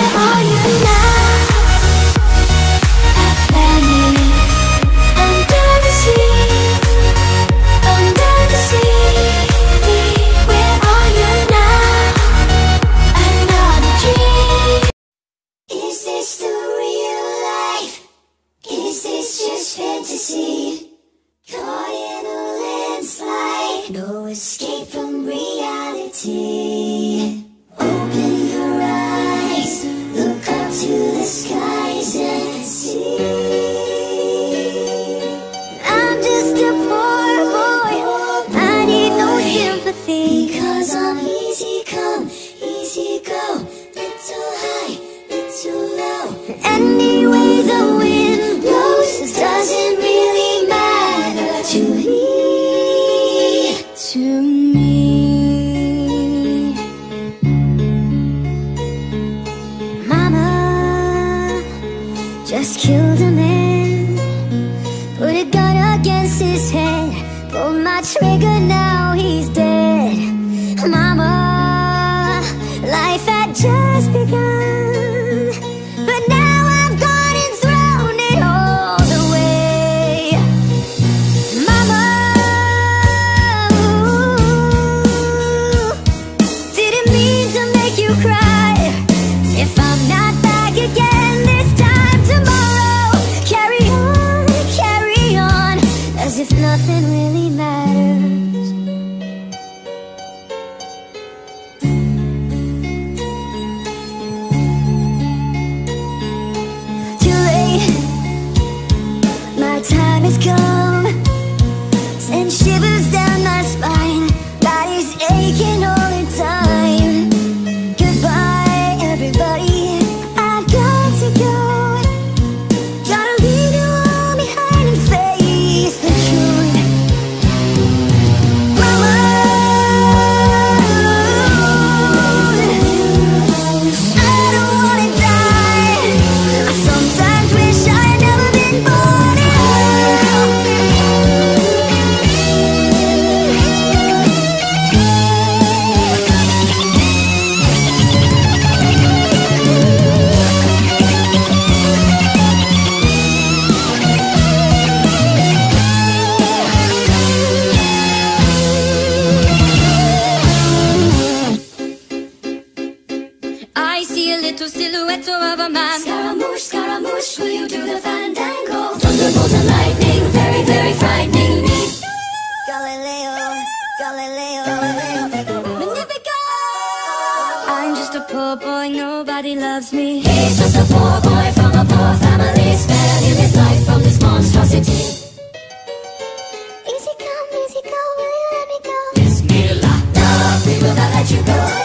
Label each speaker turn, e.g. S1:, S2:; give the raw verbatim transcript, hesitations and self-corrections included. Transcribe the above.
S1: are you now? Atlantis, under the sea, under the sea. Where are you now? Another dream. Is this the real life? Is this just fantasy? Caught in a landslide, no escape from reality. Open your eyes, look up to the skies and see. I'm just a poor boy, I need no sympathy. Because I'm easy come, easy go, little high, little low. Anyway the wind blows, it doesn't really matter to me, to me. Mama just killed a man, put a gun against his head, pulled my trigger, now he's dead. Mama, life had just begun, but now I've gone and thrown it all away. Mama, ooh, didn't mean to make you cry. If I'm not back again this time tomorrow, carry on, carry on, as if nothing really matters. Too late, my time has come, send shivers down my spine, body's aching all the time. Goodbye everybody, I've got to go, gotta leave you all behind and face the truth. Mama, I don't wanna die, I sometimes wish I had never been born at all. I see a little silhouette of a man. Scaramouche, Scaramouche, will you do the fandango? Thunderbolt and lightning, very, very frightening me. Galileo, Galileo, Galileo, Magnifico! I'm just a poor boy, nobody loves me. He's just a poor boy from a poor family, sparing his life from this monstrosity. Easy come, easy go, will you let me go? Bismillah, love, we will not let you go.